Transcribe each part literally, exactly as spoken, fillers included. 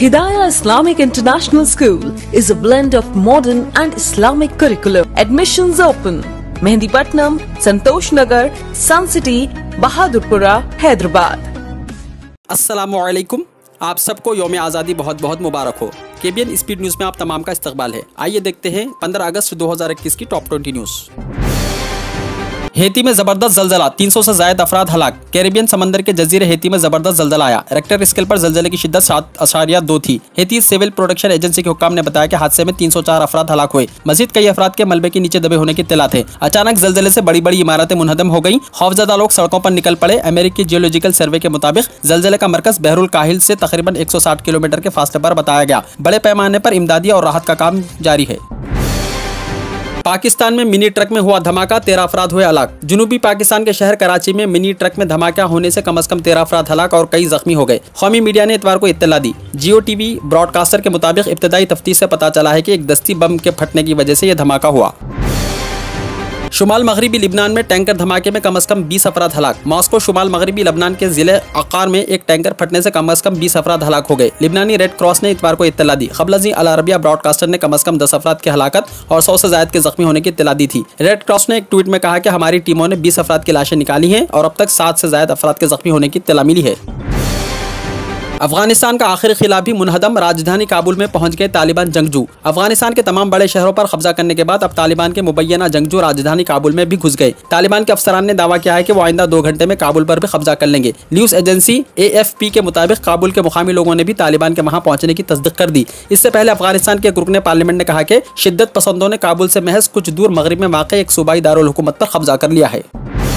Hidayah Islamic International School is a blend of modern and Islamic curriculum. Admissions open. Mehendipatnam, Santosh Nagar, Sun City, Bahadurpura, Hyderabad. अस्सलामुअलैकुम, आप सबको यौम आज़ादी बहुत बहुत मुबारक हो। केबीएन स्पीड न्यूज़ में आप तमाम का इस्तकबाल है। आइए देखते हैं पंद्रह अगस्त दो हज़ार इक्कीस की टॉप ट्वेंटी न्यूज़। हेती में जबरदस्त जलजला, तीन सौ से ज्यादा अफराद हलाक। कैरिबियन समंदर के जजीरे हेती में जबरदस्त जलजला आया। रेक्टर स्केल पर जलजले की शिद्दत सात अशारिया दो थी। हेती सिविल प्रोटेक्शन एजेंसी के हुक्काम ने बताया कि हादसे में तीन सौ चार अफराद हलाक हुए। मजीद कई अफराद के मलबे के नीचे दबे होने की इत्तला थे। अचानक जलजले से बड़ी बड़ी इमारतें मुनहदम हो गई। खौफजदा लोग सड़कों पर निकल पड़े। अमेरिकी जियोलॉजिकल सर्वे के मुताबिक जलजले का मरकज बहरुल काहिल से तकरीबन एक सौ साठ किलोमीटर के फासले पर बताया गया। बड़े पैमाने पर इमदादी और राहत का काम जारी है। पाकिस्तान में मिनी ट्रक में हुआ धमाका, तेरह अफराद हुए हलाक। जनूबी पाकिस्तान के शहर कराची में मिनी ट्रक में धमाका होने से कम अज कम तेरह अफराद हलाक और कई जख्मी हो गए। कौमी मीडिया ने इतवार को इत्तला दी। जियो टीवी ब्रॉडकास्टर के मुताबिक इब्तदाई तफ्तीश से पता चला है कि एक दस्ती बम के फटने की वजह से यह धमाका हुआ। शुमाल मगरबी लिबनान में टैंकर धमाके में कम अज कम बीस अफराद हलाक। मॉस्को शुमाल मगरबी लबनान के जिले अकार में एक टैंकर फटने से कम अज कम बीस अफराद हलाक हो गए। लिबनानी रेड क्रॉस ने इतवार को इत्तला दी। खबलजी अल अरबिया ब्रॉडकास्टर ने कम अज कम दस अफराद की हलाकत और सौ से ज्यादा के जख्मी होने की इत्तला दी थी। रेड क्रॉस ने एक ट्वीट में कहा कि हमारी टीमों ने बीस अफराद की लाशें निकाली हैं और अब तक सात से ज्यादा अफराद के जख्मी होने की इत्तला मिली है। अफगानिस्तान का आखिरी खिलाफ भी मुनहदम, राजधानी काबुल में पहुंच गए तालिबान जंगजू। अफगानिस्तान के तमाम बड़े शहरों पर कब्जा करने के बाद अब तालिबान के मुबैना जंगजू राजधानी काबुल में भी घुस गए। तालिबान के अफसरान ने दावा किया है कि वो आइंदा दो घंटे में काबुल पर भी कब्जा कर लेंगे। News agency A F P के मुताबिक काबुल के मुकामी लोगों ने भी तालिबान के वहां पहुंचने की तस्दीक कर दी। इससे पहले अफगानिस्तान के रुकने पार्लियामेंट ने कहा कि शिद्दत पसंदों ने काबुल से महज कुछ दूर मगरिब में वाक़ एक सूबाई दारुल हुकूमत पर कब्जा कर लिया है।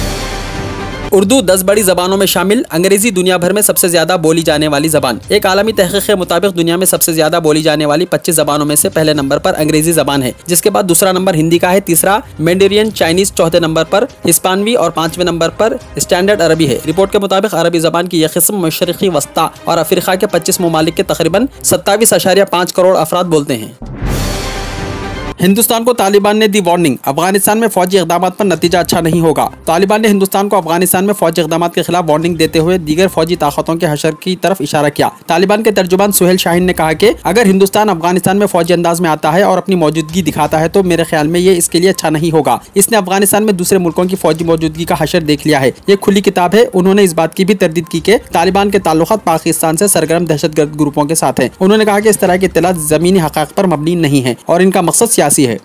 उर्दू दस बड़ी जबानों में शामिल। अंग्रेजी दुनिया भर में सबसे ज्यादा बोली जाने वाली जबान। एक आलमी तहकीक के मुताबिक दुनिया में सबसे ज्यादा बोली जाने वाली पच्चीस जबानों में से पहले नंबर पर अंग्रेजी जबान है, जिसके बाद दूसरा नंबर हिंदी का है, तीसरा मैंडेरियन चाइनीज, चौथे नंबर पर हिस्पानवी और पांचवें नंबर पर स्टैंडर्ड अरबी है। रिपोर्ट के मुताबिक अरबी जबान की यह किस्म मशरिकी वस्ता और अफ्रीका के पच्चीस ममालिक के तकरीबन सत्ताईस अशारिया पाँच करोड़ अफराद बोलते हैं। हिंदुस्तान को तालिबान ने दी वार्निंग, अफगानिस्तान में फौजी इक़दाम पर नतीजा अच्छा नहीं होगा। तालिबान ने हिंदुस्तान को अफगानिस्तान में फौजी इक़दाम के खिलाफ वार्निंग देते हुए दीगर फौजी ताकतों के हशर की तरफ इशारा किया। तालिबान के तर्जुमान सुहेल शाहीन ने कहा कि अगर हिंदुस्तान अफगानिस्तान में फौजी अंदाज में आता है और अपनी मौजूदगी दिखाता है तो मेरे ख्याल में ये इसके लिए अच्छा नहीं होगा। इसने अफगानिस्तान में दूसरे मुल्कों की फौजी मौजूदगी का हशर देख लिया है। ये खुली किताब है। उन्होंने इस बात की भी तरदीद की कि तालिबान के ताल्लुकात पाकिस्तान से सरगर्म दहशतगर्द ग्रुपों के साथ हैं। उन्होंने कहा कि इस तरह की इत्तलात ज़मीनी हक़ाइक़ पर मबनी नहीं है और इनका मकसद सियासी है।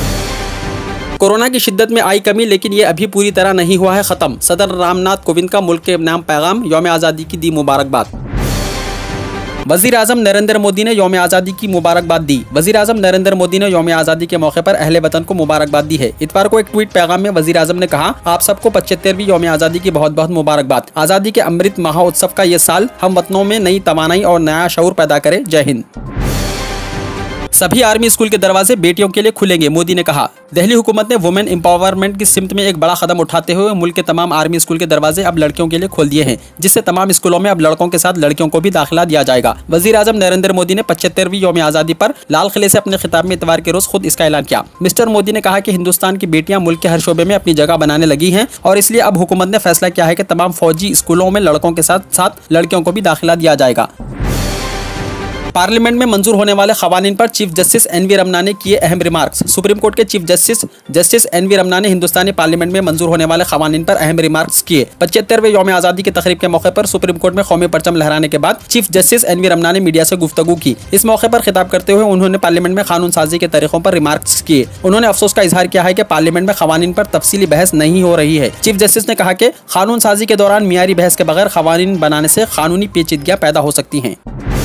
कोरोना की शिद्दत में आई कमी, लेकिन ये अभी पूरी तरह नहीं हुआ है खत्म। सदर रामनाथ कोविंद का मुल्क के नाम पैगाम, यौम आज़ादी की दी मुबारकबाद। वज़ीर आज़म नरेंद्र मोदी ने यौम आज़ादी की मुबारकबाद दी। वज़ीर आज़म नरेंद्र मोदी ने यौम आज़ादी के मौके पर अहले वतन को मुबारकबाद दी है। इतवार को एक ट्वीट पैगाम में वज़ीर आज़म ने कहा, आप सबको पचहत्तरवीं यौम आज़ादी की बहुत बहुत मुबारकबाद। आज़ादी के अमृत महोत्सव का ये साल हम वतनों में नई तवानाई और नया शऊर पैदा करे। जय हिंद। सभी आर्मी स्कूल के दरवाजे बेटियों के लिए खुलेंगे, मोदी ने कहा। दिल्ली हुकूमत ने वुमेन एम्पावरमेंट की सिमत में एक बड़ा कदम उठाते हुए मुल्क के तमाम आर्मी स्कूल के दरवाजे अब लड़कियों के लिए खोल दिए हैं, जिससे तमाम स्कूलों में अब लड़कों के साथ लड़कियों को भी दाखिला दिया जाएगा। वज़ीर आज़म नरेंद्र मोदी ने पचहत्तरवीं यौम आज़ादी पर लाल किले से अपने खिताब में इतवार के रोज खुद इसका ऐलान किया। मिस्टर मोदी ने कहा कि हिंदुस्तान की बेटियां मुल्क के हर शोबे में अपनी जगह बनाने लगी हैं और इसलिए अब हुकूमत ने फैसला किया है कि तमाम फौजी स्कूलों में लड़कों के साथ साथ लड़कियों को भी दाखिला दिया जाएगा। पार्लियामेंट में मंजूर होने वाले क़वानीन पर chief justice N V Ramana ने किए अहम रिमार्क्स। सुप्रीम कोर्ट के chief justice justice N V Ramana ने हिंदुस्तानी पार्लियामेंट में मंजूर होने वाले क़वानीन पर अहम रिमार्क्स किए। पचहत्तरवें यौम आज़ादी की तकरीब के मौके पर सुप्रीम कोर्ट में कौमी परचम लहराने के बाद chief justice N V Ramana ने मीडिया से गुफ्तगू की। इस मौके पर खिताब करते हुए उन्होंने पार्लियामेंट में कानून साजी के तरीकों पर रिमार्क्स किए। उन्होंने अफसोस का इजहार किया है कि पार्लियामेंट में क़वानीन पर तफसीली बहस नहीं हो रही है। चीफ जस्टिस ने कहा कि कानून साजी के दौरान मियारी बहस के बगैर क़वानीन बनाने से कानूनी पेचीदगियां पैदा हो सकती हैं।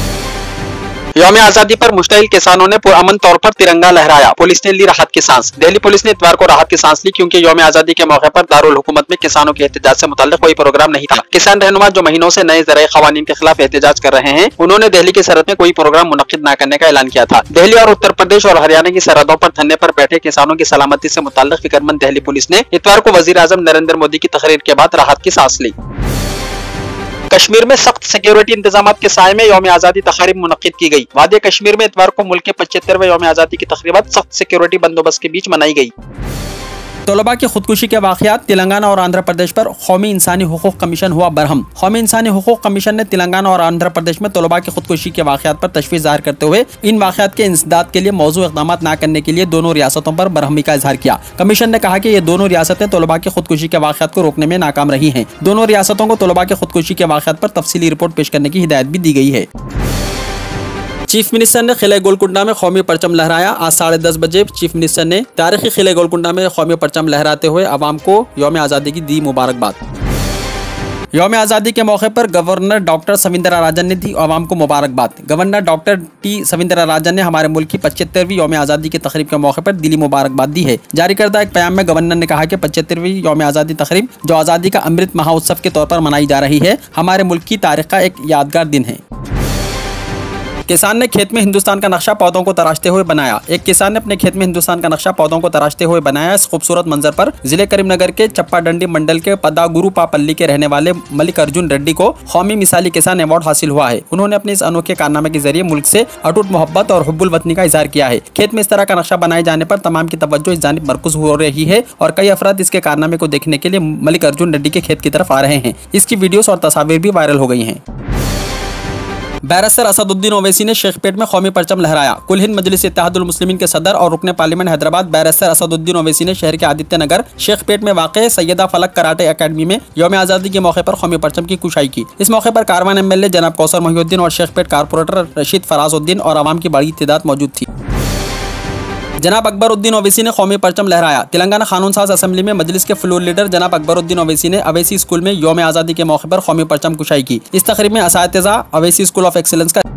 यौम आज़ादी पर मुश्तइल किसानों ने पुरअमन तौर पर तिरंगा लहराया। पुलिस ने ली राहत की सांस। दिल्ली पुलिस ने इतवार को राहत की सांस ली क्योंकि यौम आज़ादी के मौके पर दारुल हुकूमत में किसानों के एहतजाज से मुताल्लिक कोई प्रोग्राम नहीं था। किसान रहनुमा जो महीनों से नए ज़राई क़वानीन के खिलाफ एहतजाज कर रहे हैं, उन्होंने दिल्ली की सरहद में कोई प्रोग्राम मुनक्किद न करने का ऐलान किया था। दिल्ली और उत्तर प्रदेश और हरियाणा की सरहदों पर धरने पर बैठे किसानों की सलामती से मुताल्लिक फिक्रमंद दिल्ली पुलिस ने इतवार को वज़ीर आज़म नरेंद्र मोदी की तकरीर के बाद राहत की सांस ली। कश्मीर में सख्त सिक्योरिटी इंतजाम के साए में यौम आज़ादी तक़रीब मुनक्किद की गई। वादी कश्मीर में इतवार को मुल्क के पचहत्तरवें यौम आज़ादी की तक़रीबत सख्त सिक्योरिटी बंदोबस्त के बीच मनाई गई। तलबा की खुदकुशी के वाक़यात, तेलंगाना और आंध्र प्रदेश पर कौमी इंसानी हुकूक कमीशन हुआ बरहम। कौमी इंसानी हुकूक कमीशन ने तेलंगाना और आंध्र प्रदेश में तलबा की खुदकुशी के वाक़यात पर तशवीश जाहिर करते हुए इन वाक़यात के इंसदाद के लिए मौजू इक़दाम न करने के लिए दोनों रियासतों पर बरहमी का इजहार किया। कमीशन ने कहा कि ये दोनों रियासतें तलबा की खुदकुशी के वाक़यात को रोकने में नाकाम रही हैं। दोनों रियासतों को तलबा की खुदकुशी के वाक़यात पर तफसीली रिपोर्ट पेश करने की हिदायत भी दी गई है। चीफ मिनिस्टर ने किले गोलकुंडा में कौमी परचम लहराया। आज साढ़े दस बजे चीफ मिनिस्टर ने तारीखी किले गोलकुंडा में कौमी परचम लहराते हुए अवाम को यौम आज़ादी की दी मुबारकबाद। यौम आज़ादी के मौके पर गवर्नर डॉक्टर सविंदरा राजन ने दी अवाम को मुबारकबाद। Governor doctor T Savindra Rajan ने हमारे मुल्क की पचहत्तरवीं यौम आज़ादी की तकरीब के मौके पर दिली मुबारकबाद दी है। जारी करदा एक बयान में गवर्नर ने कहा कि पचहत्तरवीं यौम आज़ादी तकरीब जो आज़ादी का अमृत महोत्सव के तौर पर मनाई जा रही है, हमारे मुल्क की तारीख का एक यादगार दिन है। किसान ने खेत में हिंदुस्तान का नक्शा पौधों को तराशते हुए बनाया। एक किसान ने अपने खेत में हिंदुस्तान का नक्शा पौधों को तराशते हुए बनाया। इस खूबसूरत मंजर पर जिले करीमनगर के चप्पाडंडी मंडल के पदागुरुपापल्ली के रहने वाले मलिक अर्जुन रेड्डी को कौमी मिसाली किसान अवार्ड हासिल हुआ है। उन्होंने अपने इस अनोखे कारनामे के जरिए मुल्क से अटूट मोहब्बत और हुब्बुल वतनी का इजहार किया है। खेत में इस तरह का नक्शा बनाए जाने पर तमाम की तवज्जो इस जानिब मरकूज हो रही है और कई अफराद इसके कारनामे को देखने के लिए मलिक अर्जुन रेड्डी के खेत की तरफ आ रहे हैं। इसकी वीडियोस और तस्वीर भी वायरल हो गई हैं। बैरिस्टर असदुद्दीन ओवैसी ने शेखपेट में कौमी परचम लहराया। कुल हिंद मजलिस इत्तेहादुल मुस्लिमीन के सदर और रुकने पार्लियामेंट हैदराबाद बैरिस्टर असदुद्दीन ओवैसी ने शहर के आदित्य नगर शेखपेट में वाक़ सैयदा फलक कराटे अकेडमी में यौम आज़ादी के मौके पर कौमी परचम की कुशाई की। इस मौके पर कारवान एम एल ए जनाब कौसर मोहिउद्दीन और शेखपेट कारपोरेटर रशीद फराजुद्दीन और आवाम की बड़ी तादाद मौजूद थी। जनाब अकबरुद्दीन ओवैसी ने कौमी परचम लहराया। तेलंगाना कानून साज असेंबली में मजलिस के फ्लोर लीडर जनाब अकबरुद्दीन ओवैसी ने अवैसी स्कूल में यौम आज़ादी के मौके पर कौमी परचम कुशाई की। इस तकरीब में असातिज़ा अवैसी स्कूल ऑफ एक्सीलेंस का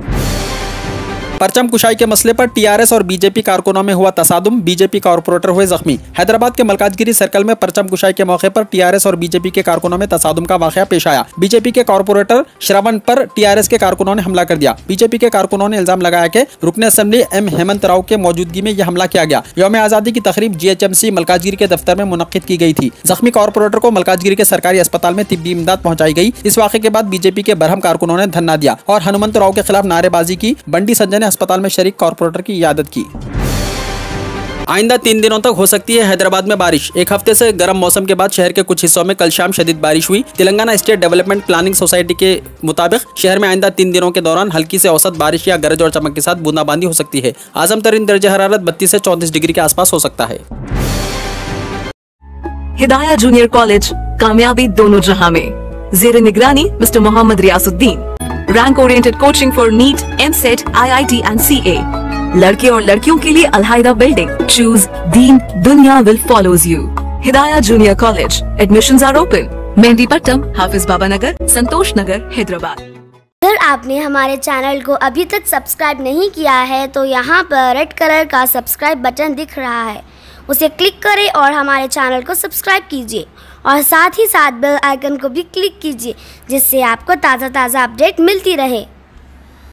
परचम कुशाई के मसले पर टीआरएस और बीजेपी कारकुनों में हुआ तसादुम, बीजेपी कारपोरेटर हुए जख्मी। हैदराबाद के मलकाजगिरी सर्कल में परचम कुशाई के मौके पर टीआरएस और बीजेपी के कारकुनों में तसादुम का वाकया पेश आया। बीजेपी के कारपोरेटर श्रवण पर टीआरएस के कारकुनों ने हमला कर दिया। बीजेपी के कारकुनों ने इल्जाम लगाया कि रुकने असेंबली एम हेमंत राव के मौजूदगी में यह हमला किया गया। यौम आज़ादी की तकरीब जीएचएमसी मलकाजगिरी के दफ्तर में मुनक्किद की गई थी। जख्मी कारपोरेटर को मलकाजगिरी के सरकारी अस्पताल में तिब्बी इमदाद पहुंचाई गई। इस वाक़े के बाद बीजेपी के बरहम कारकुनों ने धरना दिया और हनुमंत राव के खिलाफ नारेबाजी की। बंडी संजय ने अस्पताल में शरीक कारपोरेटर की इयादत की। आइंदा तीन दिनों तक हो सकती है हैदराबाद में बारिश। एक हफ्ते से गर्म मौसम के बाद शहर के कुछ हिस्सों में कल शाम शदीद बारिश हुई। Telangana state development planning society के मुताबिक शहर में आइंदा तीन दिनों के दौरान हल्की से औसत बारिश या गरज और चमक के साथ बूंदाबांदी हो सकती है। आजम तरीन दर्जा हरारत बत्तीस से चौंतीस डिग्री के आसपास हो सकता है। हिदाया जूनियर कॉलेज, कामयाबी दोनों जहां में। जेर निगरानी mister Mohammed Riyasuddin. Rank oriented coaching for NEET, EAMCET, IIT and CA. लड़के और लड़कियों के लिए अलहायदा बिल्डिंग। चूज दीन, दुनिया will follows you. Hidaya junior college, admissions are open. Mehdipatnam, Hafiz Baba Nagar, Santosh Nagar, Hyderabad. अगर आपने हमारे चैनल को अभी तक सब्सक्राइब नहीं किया है तो यहाँ पर रेड कलर का सब्सक्राइब बटन दिख रहा है, उसे क्लिक करें और हमारे चैनल को सब्सक्राइब कीजिए और साथ ही साथ बेल आइकन को भी क्लिक कीजिए, जिससे आपको ताज़ा ताज़ा अपडेट मिलती रहे।